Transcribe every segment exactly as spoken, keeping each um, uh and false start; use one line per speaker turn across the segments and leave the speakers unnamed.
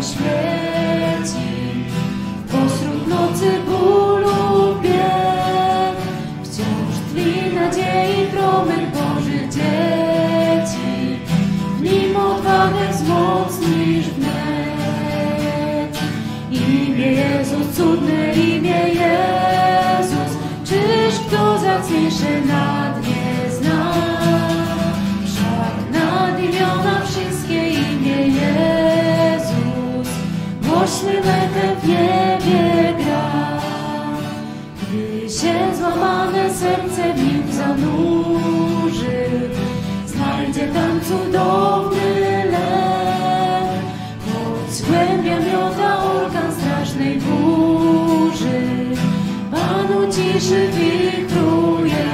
zaświeci. Pośród nocy bólu bieg, wciąż tkwi nadziei promyk Bożych dzieci. W nim odwagę wzmocnisz wnet. Imię Jezus, cudne imię Jezus, czyż kto zacniejsze nad nie zna? Wszak nad imiona wszystkie imię Jezus głośnym echem w niebie gra. Gdy się złamane serce w nim zanurzy, znajdzie tam cudowny lek. Choć głębia miota orkan strasznej burzy, Panu ciszy wichruje.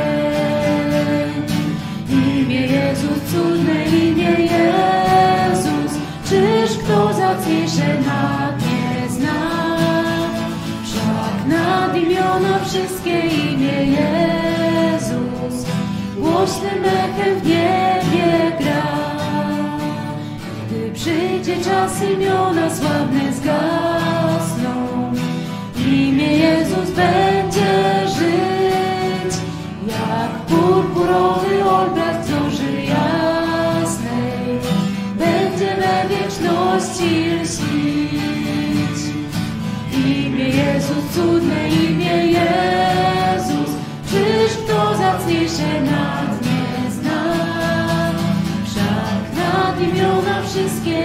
Imię Jezus, cudne imię Jezus, czyż kto zacniejsze nad nie zna? Wszak nad imiona wszystkie imię Jezus głośnym echem w niebie gra. Gdy przyjdzie czas, imiona sławne zgasną, imię Jezus będzie żyć, jak purpurowy obraz zorzy jasnej, będzie we wieczności lśnić. Imię Jezus, cudne imię Jezus, czyż kto zacniejsze nad nie zna? Wszak nad imiona wszystkie